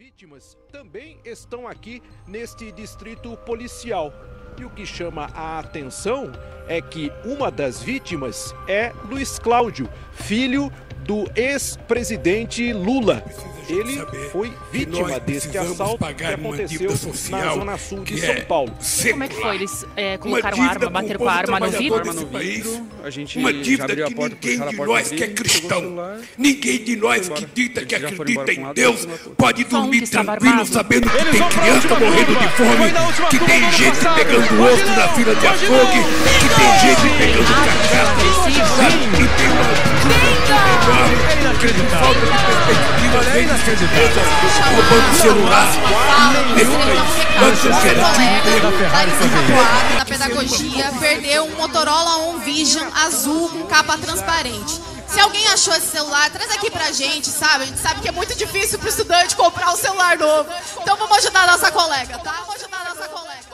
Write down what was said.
vítimas também estão aqui neste distrito policial. E o que chama a atenção é que uma das vítimas é Luiz Cláudio, filho do ex-presidente Lula. Ele foi vítima deste assalto que aconteceu na zona sul de São Paulo. Como é que foi? Eles colocaram arma, bateram com a arma no vidro? A gente uma dívida que ninguém de nós que é cristão, ninguém de nós que dita que acredita em Deus pode dormir tranquilo sabendo que tem criança morrendo de fome, que tem gente pegando osso na fila de açougue, que tem gente pegando cachaça, que tem uma falta de perspectiva, roubando celular. Da pedagogia, perdeu um Motorola On Vision azul com capa transparente. Se alguém achou esse celular, traz aqui pra gente, sabe? A gente sabe que é muito difícil pro estudante comprar um celular novo. Então vamos ajudar a nossa colega, tá? Vamos ajudar a nossa colega.